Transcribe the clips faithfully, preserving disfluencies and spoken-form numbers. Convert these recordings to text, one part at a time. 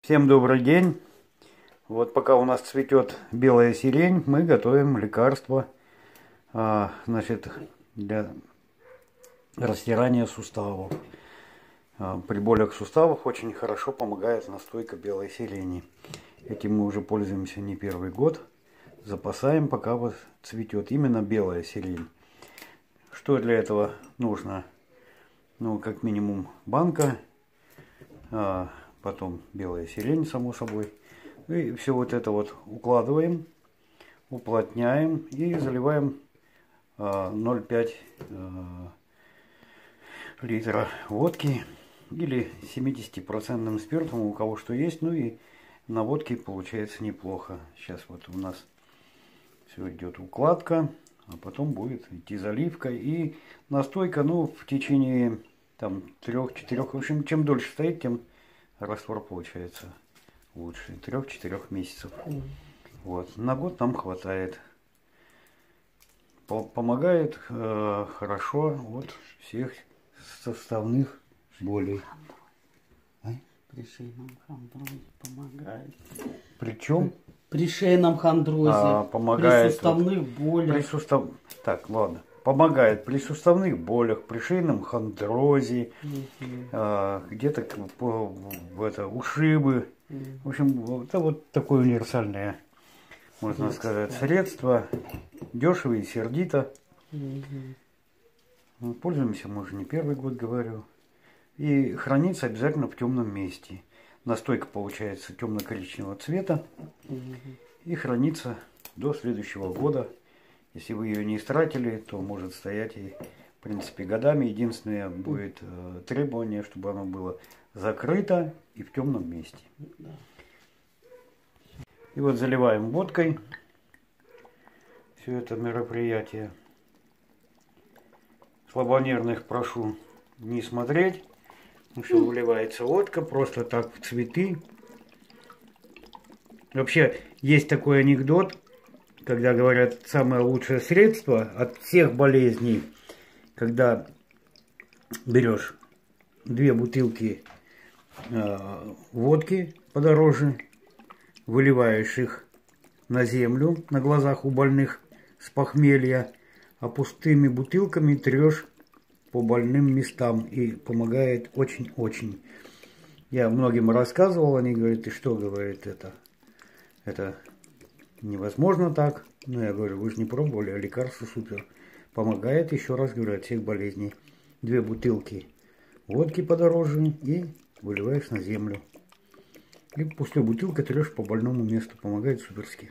Всем добрый день. Вот пока у нас цветет белая сирень, мы готовим лекарство, а, значит, для растирания суставов. А, при болях суставов очень хорошо помогает настойка белой сирени. Этим мы уже пользуемся не первый год. Запасаем, пока вот цветет именно белая сирень. Что для этого нужно? Ну, как минимум банка. А, потом белая сирень, само собой. И все вот это вот укладываем, уплотняем и заливаем ноль целых пять десятых литра водки или семидесятипроцентным спиртом, у кого что есть. Ну и на водке получается неплохо. Сейчас вот у нас все идет укладка, а потом будет идти заливка и настойка. Ну, в течение там трех-четырех, в общем, чем дольше стоит, тем раствор получается лучше. Трех-четырех месяцев. Mm. Вот. На год нам хватает. Помогает э, хорошо от всех составных болей. А? При шейном хондрозе помогает. Причем? При шейном хондрозе. А, помогает. При суставных вот, болях. При сустав... Так, ладно. Помогает при суставных болях, при шейном хондрозе, mm-hmm. э, где-то в это, ушибы. Mm-hmm. В общем, это вот такое универсальное, можно mm-hmm. сказать, средство. Дешево и сердито. Mm-hmm. Пользуемся мы уже не первый год, говорю. И хранится обязательно в темном месте. Настойка получается темно-коричневого цвета. Mm-hmm. И хранится до следующего года. Если вы ее не истратили, то может стоять и, в принципе, годами. Единственное будет э, требование, чтобы оно было закрыто и в темном месте. И вот заливаем водкой все это мероприятие. Слабонервных прошу не смотреть, потому что выливается водка просто так в цветы. Вообще, есть такой анекдот, когда говорят, самое лучшее средство от всех болезней, когда берешь две бутылки э, водки подороже, выливаешь их на землю на глазах у больных с похмелья, а пустыми бутылками трешь по больным местам, и помогает очень-очень. Я многим рассказывал, они говорят, ты что, говорит, это, это невозможно так. Ну, я говорю, вы же не пробовали, а лекарство супер. Помогает, еще раз говорю, от всех болезней. Две бутылки водки подороже и выливаешь на землю. И после бутылки трешь по больному месту. Помогает суперски.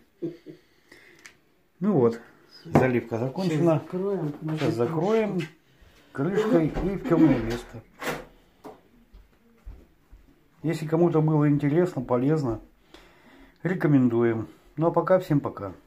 Ну вот, заливка закончена. Сейчас закроем, Сейчас закроем крышкой и в темное место. Если кому-то было интересно, полезно, рекомендуем. Ну а пока всем пока.